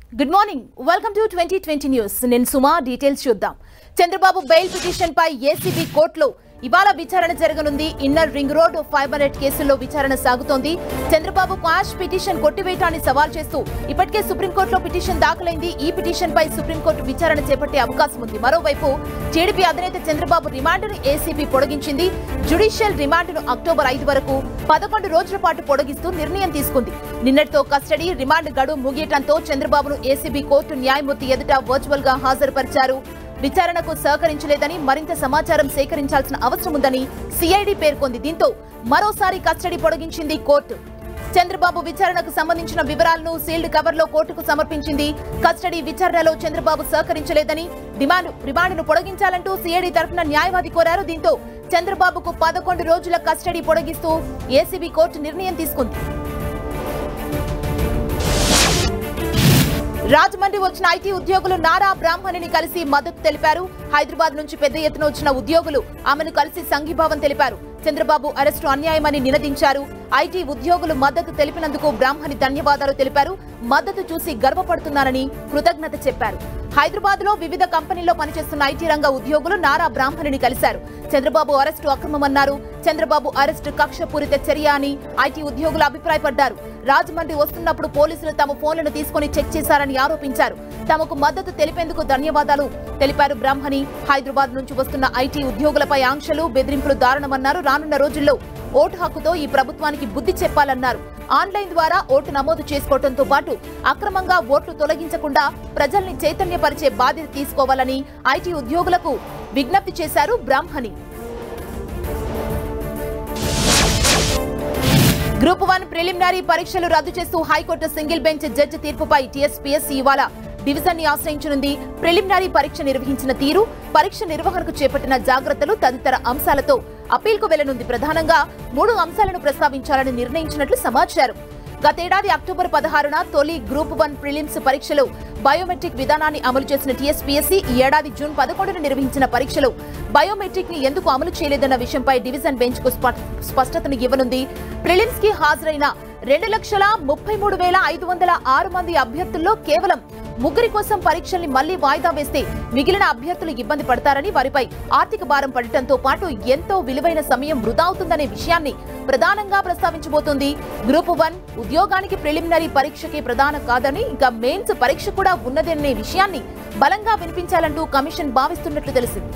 Good morning welcome to 2020 news నేను Suma details చూద్దాం Chandrababu bail petition పై ఏసీబీ కోర్టులో ఇవాళ విచారణ జరగనుంది inner ring road fibre net కేసులో విచారణ సాగుతోంది చంద్రబాబు క్వాష్ పిటిషన్ కొట్టివేయటాన్ని సవాల్ చేస్తూ ఇప్పటికే సుప్రీంకోర్టులో పిటిషన్ దాఖలైంది ఈ పిటిషన్ పై సుప్రీంకోర్టు విచారణ చేపట్టే అవకాశం ఉంది మరోవైపు టీడీపీ అధినేత చంద్రబాబు రిమాండ్ను ఏసీబీ పొడిగించింది జ్యుడిషియల్ రిమాండ్ను అక్టోబర్ 5 వరకు 11 రోజుల పాటు పొడిగిస్తూ నిర్ణయం తీసుకుంది నిన్నటితో కస్టడీ రిమాండ్ గడువు ముగియటంతో చంద్రబాబును ఏసీబీ కోర్టు న్యాయమూర్తి ఎదుట వర్చువల్ గా హాజరుపరిచారు విచారణకు సహకరించలేదని మరింత సమాచారం సేకరించాల్సిన అవసరం ఉందని సిఐడి పేర్కొంది దీంతో మరోసారి కస్టడీ పొడిగించింది కోర్టు చంద్రబాబు విచారణకు సంబంధించిన వివరాలను సీల్డ్ కవర్లో కోర్టుకు సమర్పించింది కస్టడీ విచారణలో చంద్రబాబు సహకరించలేదని రిమాండ్ను పొడిగించాలంటూ సిఐడి తరఫున న్యాయవాది కోరారు దీంతో చంద్రబాబుకు 11 రోజుల కస్టడీ పొడిగిస్తూ ఏసీబీ కోర్టు నిర్ణయం తీసుకుంది రాజమండ్రి వచ్చిన ఐటీ ఉద్యోగులు నారా బ్రాహ్మణిని కలిసి మద్దతు తెలిపారు హైదరాబాద్ నుంచి పెద్ద ఎత్తున వచ్చిన ఉద్యోగులు ఆమెను కలిసి సంఘీభావం తెలిపారు చంద్రబాబు అరెస్టు అన్యాయమని నినదించారు ఐటీ ఉద్యోగులు మద్దతు తెలిపినందుకు బ్రాహ్మణి ధన్యవాదాలు తెలిపారు మద్దతు చూసి గర్వపడుతున్నానని కృతజ్ఞత చెప్పారు హైదరాబాద్ లో వివిధ కంపెనీల్లో పనిచేస్తున్న ఐటీ రంగ ఉద్యోగులు నారా బ్రాహ్మణిని కలిశారు చంద్రబాబు అరెస్టు అక్రమమన్నారు చంద్రబాబు అరెస్టు కక్షపూరిత చర్య అని ఐటీ ఉద్యోగులు అభిప్రాయపడ్డారు రాజమండ్రి వస్తున్నప్పుడు పోలీసులు తమ ఫోన్లను తీసుకుని చెక్ చేశారని ఆరోపించారు తమకు మద్దతు తెలిపేందుకు ధన్యవాదాలు తెలిపారు బ్రాహ్మణి హైదరాబాద్ నుంచి వస్తున్న ఐటీ ఉద్యోగులపై ఆంక్షలు బెదిరింపులు దారుణమన్నారు రానున్న రోజుల్లో ఓటు హక్కుతో ఈ ప్రభుత్వానికి బుద్ధి చెప్పాలన్నారు ఆన్లైన్ ద్వారా ఓటు నమోదు చేసుకోవడంతో పాటు అక్రమంగా ఓట్లు తొలగించకుండా ప్రజల్ని చైతన్యపరిచే బాధ్యత తీసుకోవాలని ఐటీ ఉద్యోగులకు విజ్ఞప్తి చేశారు బ్రాహ్మణి గ్రూప్ 1 ప్రిలిమినరీ పరీక్షలు రద్దు చేస్తూ హైకోర్టు సింగిల్ బెంచ్ జడ్జి తీర్పుపై టీఎస్పీఎస్సీ ఇవాళ డివిజన్ ని ఆశ్రయించనుంది ప్రిలిమినరీ పరీక్ష నిర్వహించిన తీరు పరీక్ష నిర్వహణకు చేపట్టిన జాగ్రత్తలు తదితర అంశాలతో అప్పీల్ కు వెళ్లనుంది ప్రధానంగా 3 అంశాలను ప్రస్తావించాలని నిర్ణయించినట్లు సమాచారం గతేడాది అక్టోబర్ 16న తొలి గ్రూప్ 1 ప్రిలిమ్స్ పరీక్షలో బయోమెట్రిక్ విధానాన్ని అమలు చేసిన టీఎస్పీఎస్సీ ఈ ఏడాది జూన్ 11న నిర్వహించిన పరీక్షలో బయోమెట్రిక్ ని ఎందుకు అమలు చేయలేదన్న విషయంపై డివిజన్ బెంచ్ కు స్పష్టతను ఇవ్వనుంది ప్రిలిమ్స్ కి హాజరైన 2,33,506 మంది అభ్యర్థుల్లో కేవలం 3 కోసం పరీక్షల్ని మళ్లీ వాయిదా వేస్తే మిగిలిన అభ్యర్థులు ఇబ్బంది పడతారని వారిపై ఆర్థిక భారం పడటంతో పాటు ఎంతో విలువైన సమయం వృధా అవుతుందనే విషయాన్ని ప్రధానంగా ప్రస్తావించబోతోంది గ్రూప్ 1 ఉద్యోగానికి ప్రిలిమినరీ పరీక్షకే ప్రధానం కాదని ఇంకా మెయిన్స్ పరీక్ష కూడా ఉన్నదనే విషయాన్ని బలంగా వినిపించాలంటూ కమిషన్ భావిస్తున్నట్లు తెలిసింది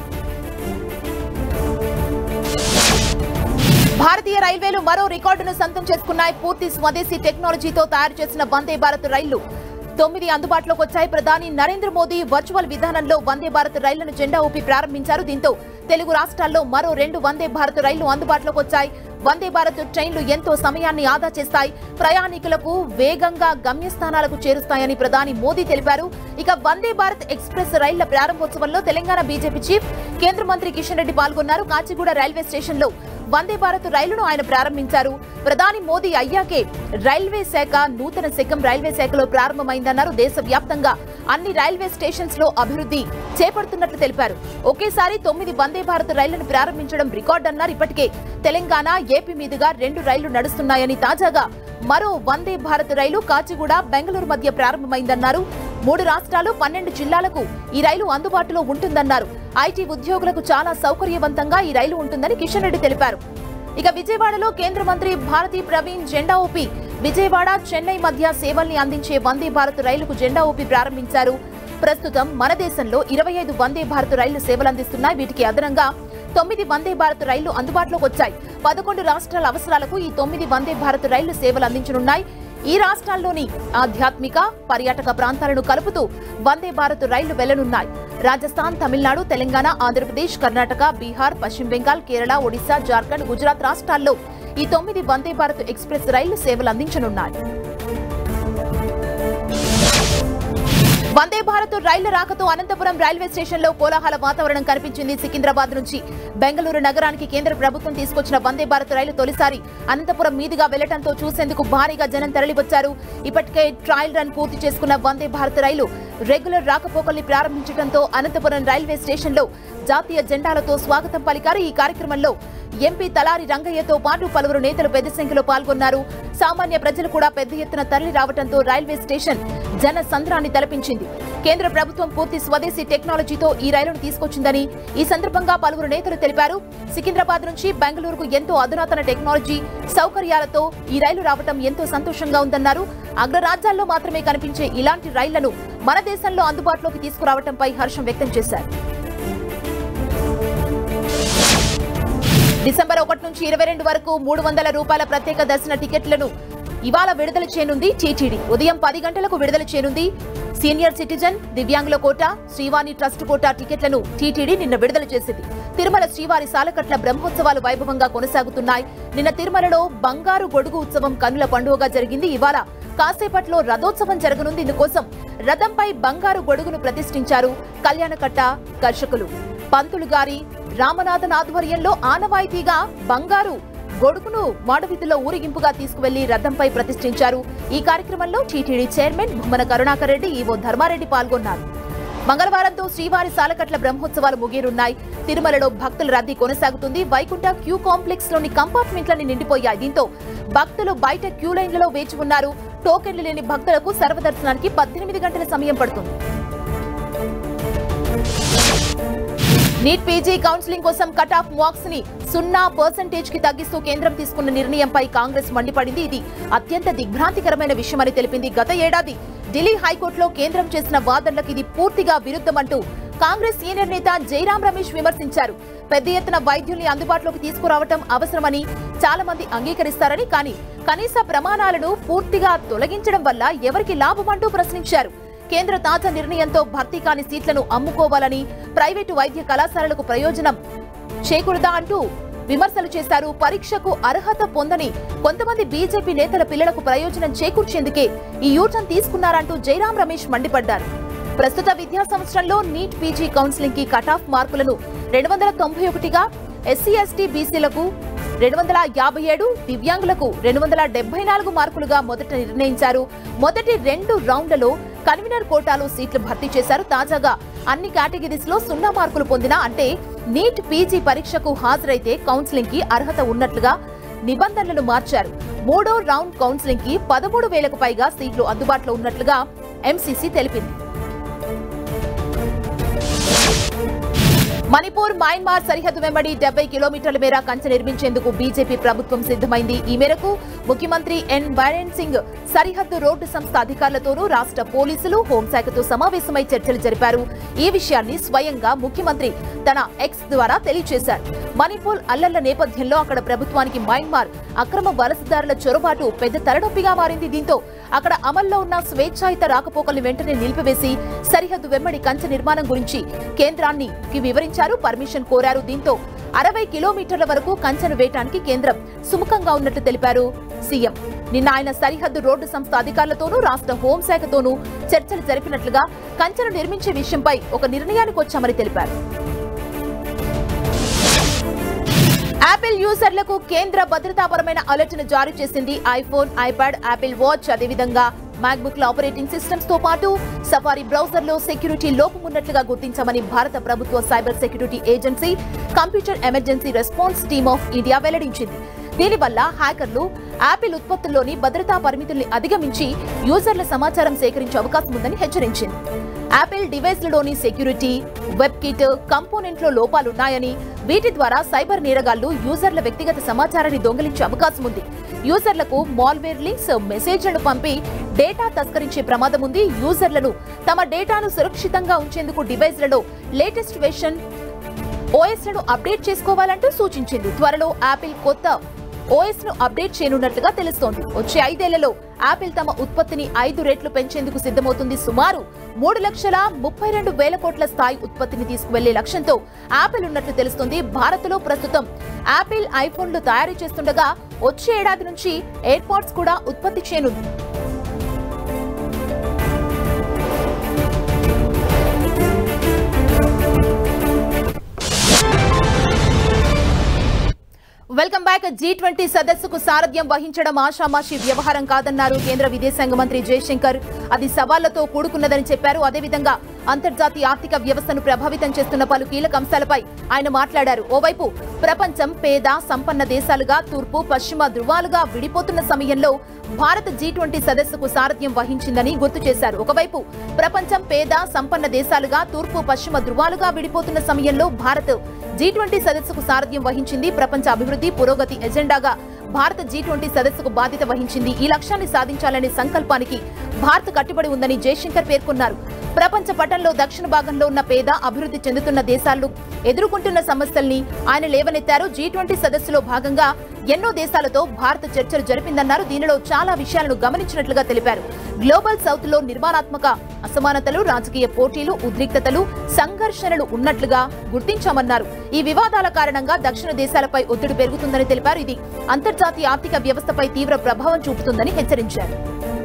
భారతీయ రైల్వేలు మరో రికార్డును సొంతం చేసుకున్నాయి పూర్తి స్వదేశీ టెక్నాలజీతో తయారు చేసిన వందే భారత్ రైళ్లు 9 అందుబాటులోకి వచ్చాయి ప్రధాని నరేంద్ర మోదీ వర్చువల్ విధానంలో వందే భారత్ రైళ్లను జెండా ఊపి ప్రారంభించారు దీంతో తెలుగు రాష్ట్రాల్లో మరో 2 వందే భారత్ రైళ్లు అందుబాటులోకి వచ్చాయి వందే భారత్ ట్రైన్లు ఎంతో సమయాన్ని ఆదా చేస్తాయి ప్రయాణికులకు వేగంగా గమ్యస్థానాలకు చేరుస్తాయని ప్రధాని మోదీ తెలిపారు ఇక వందే భారత్ ఎక్స్ప్రెస్ రైళ్ల ప్రారంభోత్సవంలో తెలంగాణ బీజేపీ చీఫ్ కేంద్ర మంత్రి కిషన్ రెడ్డి పాల్గొన్నారు కాచిగూడ రైల్వే స్టేషన్ లో వందే భారత్ రైలును ఆయన ప్రారంభించారు ప్రధాని మోదీ అయ్యాకే రైల్వే శాఖ నూతన శకం రైల్వే శాఖలో ప్రారంభమైందన్నారు దేశవ్యాప్తంగా అన్ని రైల్వే స్టేషన్స్ లో అభివృద్ధి చేపడుతున్నట్లు తెలిపారు ఒకేసారి 9 వందే భారత్ రైళ్లను ప్రారంభించడం రికార్డు అన్నారు ఇప్పటికే తెలంగాణ ఏపీ మీదుగా 2 రైళ్లు నడుస్తున్నాయని తాజాగా మరో వందే భారత్ రైలు కాచిగూడ బెంగళూరు మధ్య ప్రారంభమైందన్నారు 3 రాష్ట్రాలు 12 జిల్లాలకు ఈ రైలు అందుబాటులో ఉంటుందన్నారు ఐటీ ఉద్యోగులకు చాలా సౌకర్యవంతంగా ఈ రైలు ఉంటుందని కిషన్ రెడ్డి తెలిపారు ఇక విజయవాడలో కేంద్ర మంత్రి భారతీ ప్రవీణ్ జెండా ఊపి విజయవాడ చెన్నై మధ్య సేవల్ని అందించే వందే భారత్ రైలుకు జెండా ఊపి ప్రారంభించారు ప్రస్తుతం మన దేశంలో 25 వందే భారత్ రైళ్లు సేవలందిస్తున్నాయి వీటికి అదనంగా 9 వందే భారత్ రైళ్లు అందుబాటులోకి వచ్చాయి 11 రాష్ట్రాల అవసరాలకు ఈ 9 వందే భారత్ రైళ్లు సేవలు అందించనున్నాయి ఈ రాష్ట్రాల్లోని ఆధ్యాత్మిక పర్యాటక ప్రాంతాలను కలుపుతూ వందే భారత్ రైళ్లు వెళ్లనున్నాయి రాజస్థాన్ తమిళనాడు తెలంగాణ ఆంధ్రప్రదేశ్ కర్ణాటక బీహార్ పశ్చిమ బెంగాల్ కేరళ ఒడిశా జార్ఖండ్ గుజరాత్ రాష్ట్రాల్లో ఈ 9 వందే భారత్ ఎక్స్ప్రెస్ రైళ్లు సేవలు అందించనున్నాయి వందే భారత్ రైళ్ల రాకతో అనంతపురం రైల్వే స్టేషన్ లో కోలాహల వాతావరణం కనిపించింది సికింద్రాబాద్ నుంచి బెంగళూరు నగరానికి కేంద్ర ప్రభుత్వం తీసుకొచ్చిన వందే భారత్ రైలు తొలిసారి అనంతపురం మీదుగా వెళ్లడంతో చూసేందుకు భారీగా జనం తరలివచ్చారు ఇప్పటికే ట్రయల్ రన్ పూర్తి చేసుకున్న వందే భారత్ రైలు రెగ్యులర్ రాకపోకల్ని ప్రారంభించడంతో అనంతపురం రైల్వే స్టేషన్ లో జాతీయ జెండాలతో స్వాగతం పలికారు ఈ కార్యక్రమంలో ఎంపీ తలారి రంగయ్యతో పాటు పలువురు నేతలు పెద్ద సంఖ్యలో పాల్గొన్నారు. సామాన్య ప్రజలు కూడా పెద్ద ఎత్తున తరలి రావడంతో రైల్వే స్టేషన్ జన సంద్రాన్ని తలపించింది. కేంద్ర ప్రభుత్వం పూర్తి స్వదేశీ టెక్నాలజీతో ఈ రైలును తీసుకొచ్చిందని ఈ సందర్భంగా పలువురు నేతలు తెలిపారు. సికింద్రాబాద్ నుంచి బెంగళూరుకు ఎంతో అధునాతన టెక్నాలజీ సౌకర్యాలతో ఈ రైలు రావడం ఎంతో సంతోషంగా ఉందన్నారు. అగ్రరాజ్యాల్లో మాత్రమే కనిపించే ఇలాంటి రైళ్లను మన దేశంలో అందుబాటులోకి తీసుకురావడంపై హర్షం వ్యక్తం చేశారు. డిసెంబర్ 1 నుంచి 22 వరకు 300 రూపాయల ప్రత్యేక దర్శన టికెట్లను ఇవాళ విడుదల చేయనుంది టీటీడీ. ఉదయం 10 గంటలకు విడుదల చేయనుంది. సీనియర్ సిటిజన్, దివ్యాంగుల కోటా, శ్రీవాణి ట్రస్ట్ కోటా టికెట్లను టీటీడీ నిన్న విడుదల చేసింది. తిరుమల శ్రీవారి సాలకట్ల బ్రహ్మోత్సవాలు వైభవంగా కొనసాగుతున్నాయి. నిన్న తిరుమలలో బంగారు గొడుగు ఉత్సవం కన్నుల పండుగగా జరిగింది. ఇవాళ కాసేపట్లో రథోత్సవం జరగనుంది. ఇందుకోసం రథంపై బంగారు గొడుగును ప్రతిష్ఠించారు కళ్యాణకట్ట కర్షకులు. పంతులు గారి రామనాథన్ ఆధ్వర్యంలో ఆనవాయితీగా బంగారు గొడుగును మాడవీధిలో ఊరేగింపుగా తీసుకువెళ్లి రథంపై ప్రతిష్ఠించారు. ఈ కార్యక్రమంలో TTD chairman Bommana Karunakar Reddy, EO Dharma Reddy పాల్గొన్నారు. మంగళవారంతో శ్రీవారి సాలకట్ల బ్రహ్మోత్సవాలు ముగియనున్నాయి. తిరుమలలో భక్తుల రద్దీ కొనసాగుతుంది. వైకుంఠ క్యూ కాంప్లెక్స్ లోని కంపార్ట్మెంట్లని నిండిపోయాయి. దీంతో భక్తులు బయట క్యూ లైన్లలో వేచి ఉన్నారు. టోకెన్లు లేని భక్తులకు సర్వదర్శనానికి 18 గంటల సమయం పడుతుంది. నీట్ పీజీ కౌన్సిలింగ్ కోసం కట్ ఆఫ్ మార్క్స్ ని 0% కి తగ్గిస్తూ కేంద్రం తీసుకున్న నిర్ణయంపై కాంగ్రెస్ మండిపడింది. ఇది అత్యంత దిగ్భ్రాంతికరమైన విషయమని తెలిపింది. గత ఏడాది ఢిల్లీ హైకోర్టులో కేంద్రం చేసిన వాదనలకు ఇది పూర్తిగా విరుద్ధమంటూ కాంగ్రెస్ సీనియర్ నేత జైరాం రమేష్ విమర్శించారు. పెద్ద ఎత్తున వైద్యుల్ని అందుబాటులోకి తీసుకురావడం అవసరమని చాలా మంది అంగీకరిస్తారని, కానీ కనీస ప్రమాణాలను పూర్తిగా తొలగించడం వల్ల ఎవరికి లాభమంటూ ప్రశ్నించారు. కేంద్ర తాజా నిర్ణయంతో భర్తీ కాని సీట్లను అమ్ముకోవాలని, ప్రైవేటు వైద్య కళాశాలలకు ప్రయోజనం చేకూరదా అంటూ విమర్శలు చేశారు. పరీక్షకు అర్హత పొందని కొంతమంది బీజేపీ నేతల పిల్లలకు ప్రయోజనం చేకూర్చేందుకే ఈ యూటర్న్ తీసుకున్నారంటూ జైరాం రమేష్ మండిపడ్డారు. ప్రస్తుత విద్యా సంవత్సరంలో నీట్ పీజీ కౌన్సిలింగ్ కి కట్ ఆఫ్ మార్కులను 291గా, ఎస్సీ ఎస్టీ బీసీలకు 257, దివ్యాంగులకు 274 మార్కులుగా మొదట నిర్ణయించారు. మొదటి 2 రౌండ్లలో కన్వీనర్ కోటాలో సీట్లు భర్తీ చేశారు. తాజాగా అన్ని కేటగిరీస్ లో 0 మార్కులు పొందినా, అంటే నీట్ పీజీ పరీక్షకు హాజరైతే కౌన్సిలింగ్ కి అర్హత ఉన్నట్లుగా నిబంధనలను మార్చారు. 3వ రౌండ్ కౌన్సిలింగ్ కి 13,000కు పైగా సీట్లు అందుబాటులో ఉన్నట్లుగా ఎంసీసీ తెలిపింది. మణిపూర్ మయన్మార్ సరిహద్దు వెంబడి 70 కిలోమీటర్ల మేర కంచె నిర్మించేందుకు బీజేపీ ప్రభుత్వం సిద్ధమైంది. ఈ మేరకు ముఖ్యమంత్రి ఎన్ బైరెన్ సింగ్ సరిహద్దు రోడ్డు సంస్థ అధికారులతోనూ రాష్ట్ర పోలీసులు, హోంశాఖతో సమావేశమై చర్చలు జరిపారు. ఈ విషయాన్ని స్వయంగా ముఖ్యమంత్రి తన ఎక్స్ ద్వారా తెలియజేశారు. మణిపూర్ అల్లర్ల నేపథ్యంలో అక్కడ ప్రభుత్వానికి మయన్మార్ అక్రమ వలసదారుల చొరబాటు పెద్ద తలనొప్పిగా మారింది. దీంతో అక్కడ అమల్లో ఉన్న స్వేచ్ఛాయుత రాకపోకల్ని వెంటనే నిలిపివేసి సరిహద్దు వెంబడి కంచె నిర్మాణం గురించి కేంద్రానికి వివరించారు, పర్మిషన్ కోరారు. దీంతో 60 కిలోమీటర్ల వరకు కంచెను వేయడానికి కేంద్రం సుముఖంగా ఉన్నట్లు తెలిపారు సీఎం. నిన్న ఆయన సరిహద్దు రోడ్డు సంస్థ అధికారులతోనూ రాష్ట్ర హోంశాఖతోనూ చర్చలు జరిపినట్లుగా, కంచెను నిర్మించే విషయంపై ఒక నిర్ణయానికి వచ్చామని తెలిపారు. యాపిల్ యూజర్లకు కేంద్ర భద్రతాపరమైన అలర్ట్ను జారీ చేసింది. ఐఫోన్, ఐప్యాడ్, యాపిల్ వాచ్, అదేవిధంగా మ్యాక్బుక్ ల ఆపరేటింగ్ సిస్టమ్స్ తో పాటు సఫారీ బ్రౌజర్ లో సెక్యూరిటీ లోపం ఉన్నట్లుగా గుర్తించామని భారత ప్రభుత్వ cyber security agency computer emergency response team of India వెల్లడించింది. దీనివల్ల హ్యాకర్లు యాపిల్ ఉత్పత్తుల్లోని భద్రతా పరిమితుల్ని అధిగమించి యూజర్ల సమాచారం సేకరించే అవకాశం ఉందని హెచ్చరించింది. యాపిల్ డివైస్లలోని సెక్యూరిటీ, వెబ్ కిట్, కంపోనెంట్లో లోపాలున్నాయని, వీటి ద్వారా సైబర్ నేరగాళ్లు యూజర్ల వ్యక్తిగత సమాచారాన్ని దొంగిలించే అవకాశం ఉంది. యూజర్లకు మాల్వేర్ లింక్స్, మెసేజ్లను పంపి డేటా తస్కరించే ప్రమాదం ఉంది. యూజర్లను తమ డేటాను సురక్షితంగా ఉంచేందుకు డివైస్లలో లేటెస్ట్ వెర్షన్ ఓఎస్ లను అప్డేట్ చేసుకోవాలంటూ సూచించింది. త్వరలో యాపిల్ కొత్త ఓఎస్ ను అప్డేట్ చేయనున్నట్లుగా తెలుస్తోంది. వచ్చే 5 ఏళ్లలో యాపిల్ తమ ఉత్పత్తిని 5 రెట్లు పెంచేందుకు సిద్ధమవుతుంది. సుమారు 3,32,000 కోట్ల స్థాయి ఉత్పత్తిని తీసుకువెళ్లే లక్ష్యంతో యాపిల్ ఉన్నట్లు తెలుస్తోంది. భారత్లో ప్రస్తుతం యాపిల్ ఐఫోన్లు తయారు చేస్తుండగా వచ్చే ఏడాది నుంచి ఎయిర్ పాడ్స్ కూడా ఉత్పత్తి చేయనుంది. Welcome back. G20 సదస్సుకు సారథ్యం వహించడం ఆషామాషి వ్యవహారం కాదన్నారు కేంద్ర విదేశాంగ మంత్రి జయశంకర్. అది సవాళ్లతో కూడుకున్నదని చెప్పారు. అదేవిధంగా అంతర్జాతీయ ఆర్థిక వ్యవస్థను ప్రభావితం చేస్తున్న పలు కీలక అంశాలపై ఆయన మాట్లాడారు. ఓవైపు ప్రపంచం పేద సంపన్న దేశాలుగా తూర్పు పశ్చిమ ధృవాలుగా విడిపోతున్న సమయంలో భారత్ G20 సదస్సుకు సారథ్యం వహించిందని గుర్తు చేశారు. ఒకవైపు ప్రపంచం పేద సంపన్న దేశాలుగా తూర్పు పశ్చిమ ధృవాలుగా విడిపోతున్న సమయంలో భారత్ G20 సదస్సుకు సారథ్యం వహించింది. ప్రపంచ అభివృద్ధి పురోగతి ఎజెండాగా భారత్ G20 సదస్సుకు బాధ్యత వహించింది. ఈ లక్ష్యాన్ని సాధించాలనే సంకల్పానికి భారత్ కట్టుబడి ఉందని జయశంకర్ పేర్కొన్నారు. ప్రపంచ పటంలో దక్షిణ భాగంలో ఉన్న పేద అభివృద్ధి చెందుతున్న దేశాలు ఎదుర్కొంటున్న సమస్యల్ని ఆయన లేవనెత్తారు. G20 సదస్సులో భాగంగా ఎన్నో దేశాలతో భారత్ చర్చలు జరిపిందన్నారు. దీనిలో చాలా విషయాలను గమనించినట్లుగా తెలిపారు. గ్లోబల్ సౌత్ లో నిర్మాణాత్మక అసమానతలు, రాజకీయ పోటీలు, ఉద్రిక్తతలు, సంఘర్షణలు ఉన్నట్లుగా గుర్తించామన్నారు. ఈ వివాదాల కారణంగా దక్షిణ దేశాలపై ఒత్తిడి పెరుగుతుందని తెలిపారు. ఇది అంతర్జాతీయ ఆర్థిక వ్యవస్థపై తీవ్ర ప్రభావం చూపుతుందని హెచ్చరించారు.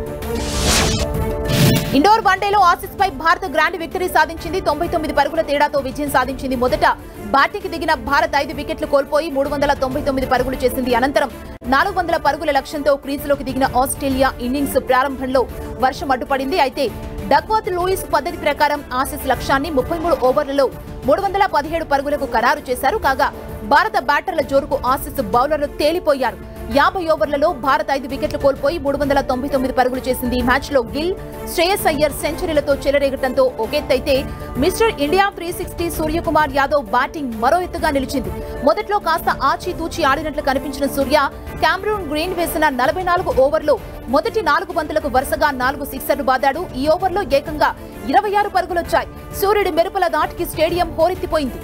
ఇండోర్ వన్డేలో ఆసీస్ పై భారత్ గ్రాండ్ విక్టరీ సాధించింది. 99 పరుగుల తేడాతో విజయం సాధించింది. మొదట బ్యాటింగ్ దిగిన భారత్ 5 వికెట్లు కోల్పోయి 399 పరుగులు చేసింది. అనంతరం 400 పరుగుల లక్ష్యంతో క్రీజులోకి దిగిన ఆస్ట్రేలియా ఇన్నింగ్స్ ప్రారంభంలో వర్షం అడ్డుపడింది. అయితే డక్వర్త్ లూయిస్ పద్ధతి ప్రకారం ఆసీస్ లక్ష్యాన్ని 33 ఓవర్లలో 317 పరుగులకు ఖరారు చేశారు. కాగా భారత బ్యాటర్ల జోరుకు ఆసీస్ బౌలర్లు తేలిపోయారు. 50 ఓవర్లలో భారత్ 5 వికెట్లు కోల్పోయి 399 పరుగులు చేసింది. ఈ మ్యాచ్ లో గిల్, శ్రేయస్ అయ్యర్ సెంచరీలతో చెలరేగటంతో ఒకెత్తైతే mister India 360 Suryakumar Yadav batting మరో ఎత్తుగా నిలిచింది. మొదట్లో కాస్త ఆచితూచి ఆడినట్లు కనిపించిన సూర్య కామరూన్ గ్రీన్ వేసిన 44 ఓవర్లో మొదటి 4 బంతులకు వరుసగా 4 సిక్సర్లు బాదాడు. ఈ ఓవర్లో ఏకంగా 26 పరుగులొచ్చాయి. సూర్యుడి మెరుపుల దాటికి స్టేడియం హోరెత్తిపోయింది.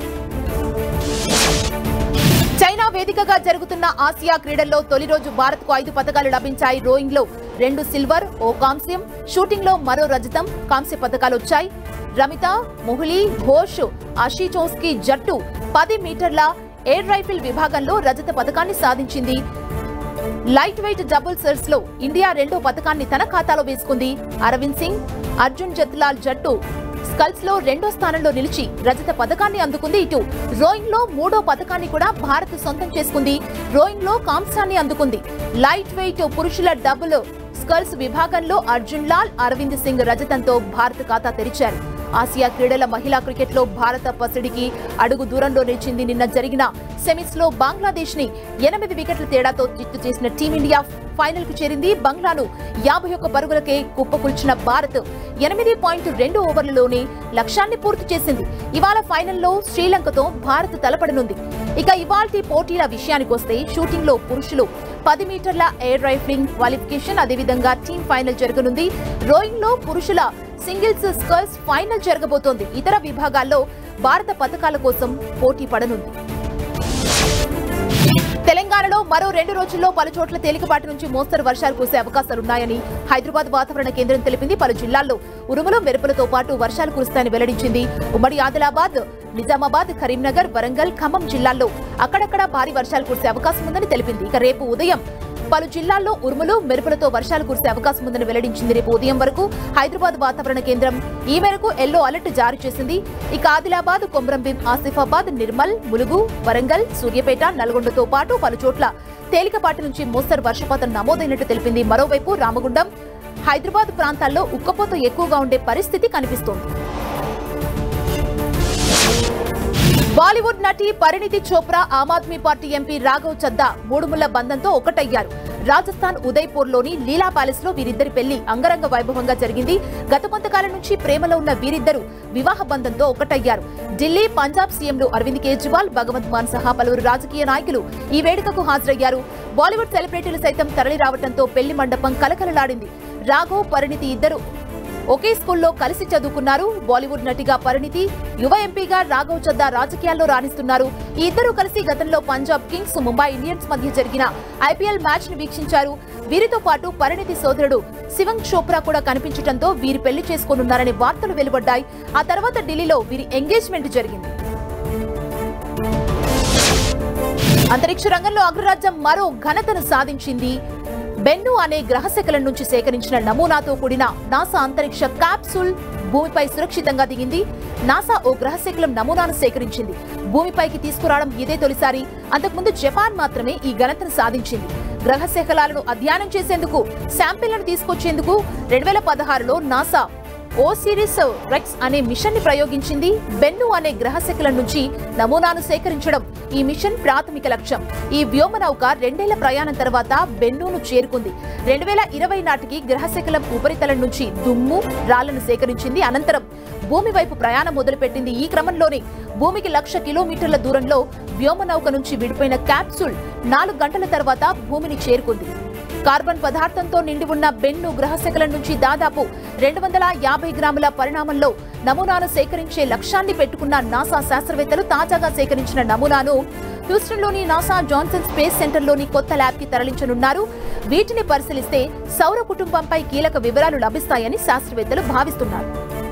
చైనా వేదికగా జరుగుతున్న ఆసియా క్రీడల్లో తొలి రోజు భారత్ కు 5 పతకాలు లభించాయి. రోయింగ్ లో 2 సిల్వర్, 1 కాంస్యం, షూటింగ్ లో మరో రజతం, కాంస్య పతకాలు వచ్చాయి. రమిత, మొహ్లీ, ఘోష్, ఆషిచోస్కి జట్టు 10 మీటర్ల ఎయిర్ రైఫిల్ విభాగంలో రజత పతకాన్ని సాధించింది. లైట్ వెయిట్ డబుల్స్ లో ఇండియా 2వ పతకాన్ని తన ఖాతాలో వేసుకుంది. అరవింద్ సింగ్, అర్జున్ జత్లాల్ జట్టు స్కల్స్ లో 2వ స్థానంలో నిలిచి రజత పతకాన్ని అందుకుంది. ఇటు రోయింగ్ లో 3వ పతకాన్ని కూడా భారత్ సొంతం చేసుకుంది. రోయింగ్ లో కాంస్యాన్ని అందుకుంది. లైట్ వెయిట్ పురుషుల డబుల్ స్కల్స్ విభాగంలో అర్జున్ లాల్, అరవింద్ సింగ్ రజతంతో భారత్ ఖాతా తెరిచారు. ఆసియా క్రీడల మహిళా క్రికెట్ లో భారత పసిడికి అడుగు దూరంలో నిలిచింది. నిన్న జరిగిన సెమీస్ లో బంగ్లాదేశ్ ని 8 వికెట్ల తేడాతో చిత్తు చేసిన టీమిండియా ఫైనల్ కు చేరింది. బంగ్లాను 51 పరుగులకే కుప్పకూల్చిన భారత్ 8.2 ఓవర్లలోనే లక్ష్యాన్ని పూర్తి చేసింది. ఇవాళ ఫైనల్లో శ్రీలంకతో భారత్ తలపడనుంది. ఇక ఇవాల్టి పోటీల విషయానికొస్తే షూటింగ్ లో పురుషులు 10 మీటర్ల ఎయిర్ రైఫిలింగ్ క్వాలిఫికేషన్, అదేవిధంగా టీమ్ ఫైనల్ జరగనుంది. రోయింగ్ లో పురుషుల సింగిల్స్ స్కల్స్ ఫైనల్ జరగబోతోంది. ఇతర విభాగాల్లో భారత పతకాల కోసం పోటీ పడనుంది. తెలంగాణలో మరో 2 రోజుల్లో పలు చోట్ల తేలికపాటి నుంచి మోస్తరు వర్షాలు కురిసే అవకాశాలున్నాయని హైదరాబాద్ వాతావరణ కేంద్రం తెలిపింది. పలు జిల్లాల్లో ఉరుములు మెరుపులతో పాటు వర్షాలు కురుస్తాయని వెల్లడించింది. ఉమ్మడి ఆదిలాబాద్, నిజామాబాద్, కరీంనగర్, వరంగల్, ఖమ్మం జిల్లాల్లో అక్కడక్కడ భారీ వర్షాలు కురిసే అవకాశం ఉందని తెలిపింది. ఇక రేపు ఉదయం పలు జిల్లాల్లో ఉరుములు మెరుపులతో వర్షాలు కురిసే అవకాశం ఉందని వెల్లడించింది. రేపు ఉదయం వరకు హైదరాబాద్ వాతావరణ కేంద్రం ఈ మేరకు ఎల్లో అలర్ట్ జారీ చేసింది. ఇక ఆదిలాబాద్, కొమ్రంభీం, ఆసిఫాబాద్, నిర్మల్, ములుగు, వరంగల్, సూర్యాపేట, నల్గొండతో పాటు పలు చోట్ల తేలికపాటి నుంచి మోస్తరు వర్షపాతం నమోదైనట్టు తెలిపింది. మరోవైపు రామగుండం, హైదరాబాద్ ప్రాంతాల్లో ఉక్కపోత ఎక్కువగా ఉండే పరిస్థితి కనిపిస్తోంది. బాలీవుడ్ నటి పరిణీతి చోప్రా ఆమ్ ఆద్మీ పార్టీ ఎంపీ రాఘవ్ చద్దా మూడుముళ్ల బంధంతో ఒకటయ్యారు. రాజస్థాన్ ఉదయ్పూర్లోని లీలా ప్యాలెస్ లో వీరిద్దరి పెళ్లి అంగరంగ వైభవంగా జరిగింది. గత కొంతకాలం నుంచి ప్రేమలో ఉన్న వీరిద్దరూ వివాహ బంధంతో ఒకటయ్యారు. ఢిల్లీ, పంజాబ్ సీఎంలు అరవింద్ కేజ్రీవాల్, భగవంత్ మాన్ సహా పలువురు రాజకీయ నాయకులు ఈ వేడుకకు హాజరయ్యారు. బాలీవుడ్ సెలబ్రిటీలు సైతం తరలి రావడంతో పెళ్లి మండపం కలకలలాడింది. రాఘవ్, పరిణీతి ఇద్దరు ఒకే స్కూల్లో కలిసి చదువుకున్నారు. బాలీవుడ్ నటిగా పరిణీతి, యువ ఎంపీగా రాఘవ్ చద్దా రాజకీయాల్లో రాణిస్తున్నారు. ఈ ఇద్దరు కలిసి గతంలో పంజాబ్ కింగ్స్, ముంబై ఇండియన్స్ మధ్య జరిగిన ఐపీఎల్ మ్యాచ్ ను వీక్షించారు. వీరితో పాటు పరిణీతి సోదరుడు శివంగ్ చోప్రా కూడా కనిపించడంతో వీరి పెళ్లి చేసుకోనున్నారనే వార్తలు వెలువడ్డాయి. ఆ తర్వాత ఢిల్లీలో వీరి ఎంగేజ్మెంట్ జరిగింది. అంతరిక్ష రంగంలో అగ్రరాజ్యం మరో ఘనతను సాధించింది. బెన్ను అనే గ్రహశకలం నుంచి సేకరించిన నమూనాతో కూడిన నాసా అంతరిక్ష క్యాప్సూల్ భూమిపై సురక్షితంగా దిగింది. నాసా ఓ గ్రహశకలం నమూనాను సేకరించింది. భూమిపైకి తీసుకురావడం ఇదే తొలిసారి. అంతకుముందు జపాన్ మాత్రమే ఈ ఘనతను సాధించింది. గ్రహశకలాలను అధ్యయనం చేసేందుకు శాంపిళ్లను తీసుకొచ్చేందుకు 2016లో నాసా ఓసిరిస్ రెక్స్ అనే మిషన్ ని ప్రయోగించింది. బెన్ను అనే గ్రహశకలం నుంచి నమూనాను సేకరించడం ఈ మిషన్ ప్రాథమిక లక్ష్యం. ఈ వ్యోమనౌక 2 ఏళ్ల ప్రయాణం తర్వాత బెన్నును చేరుకుంది. 2020 నాటికి గ్రహశకలం ఉపరితలం నుంచి దుమ్ము, రాళ్లను సేకరించింది. అనంతరం భూమి వైపు ప్రయాణం మొదలుపెట్టింది. ఈ క్రమంలోనే భూమికి 1,00,000 కిలోమీటర్ల దూరంలో వ్యోమనౌక నుంచి విడిపోయిన క్యాప్సూల్ 4 గంటల తర్వాత భూమిని చేరుకుంది. కార్బన్ పదార్థంతో నిండి ఉన్న బెన్ను గ్రహశకలం నుంచి దాదాపు 250 గ్రాముల పరిమాణంలో నమూనాను సేకరించే లక్ష్యాన్ని పెట్టుకున్న నాసా శాస్త్రవేత్తలు తాజాగా సేకరించిన నమూనాను హ్యూస్టన్లోని నాసా జాన్సన్ స్పేస్ సెంటర్లోని కొత్త ల్యాబ్కి తరలించనున్నారు. వీటిని పరిశీలిస్తే సౌర కుటుంబంపై కీలక వివరాలు లభిస్తాయని శాస్త్రవేత్తలు భావిస్తున్నారు.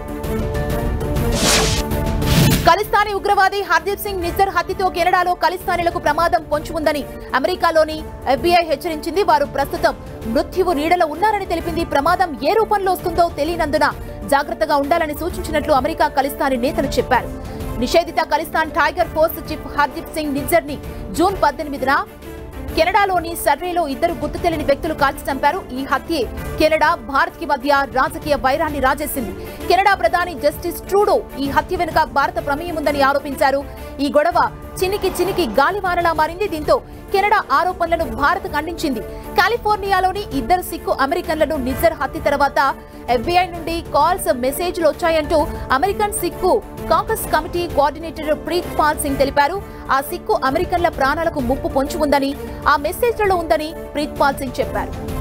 ఖలిస్తానీ ఉగ్రవాది హర్దీప్ సింగ్ నిజ్జర్ హత్యతో కెనడాలో ఖలిస్తానీలకు ప్రమాదం పొంచి ఉందని అమెరికాలోని FBI హెచ్చరించింది. వారు ప్రస్తుతం మృత్యువు నీడలో ఉన్నారని తెలిపింది. ప్రమాదం ఏ రూపంలో వస్తుందో తెలియనందున జాగ్రత్తగా ఉండాలని సూచించినట్లు అమెరికా ఖలిస్తానీ నేతలు చెప్పారు. నిషేధిత Khalistan tiger force chief Hardeep Singh Nijjar ని జూన్ 18న కెనడాలోని సర్వేలో 2 గుర్తు తెలియని వ్యక్తులు కాల్చి చంపారు. ఈ హత్యే కెనడా, భారత్ కి మధ్య రాజకీయ వైరాన్ని రాజేసింది. కెనడా ప్రధాని జస్టిస్ ట్రూడో ఈ హత్య వెనుక భారత ప్రమేయం ఉందని ఆరోపించారు. ఈ గొడవ చినికి గాలివానలా మారింది. దీంతో కెనడా ఆరోపణలను భారత్ ఖండించింది. కాలిఫోర్నియాలోని 2 సిక్కు అమెరికన్లను నిజ్జర్ హత్య తర్వాత FBI నుండి కాల్స్, మెసేజ్లు వచ్చాయంటూ American Sikh caucus committee coordinator Preet Pal Singh తెలిపారు. ఆ సిక్కు అమెరికన్ల ప్రాణాలకు ముప్పు పొంచి ఉందని, ఆ మెసేజ్లలో ఉందని ప్రీత్ పాల్ సింగ్ చెప్పారు.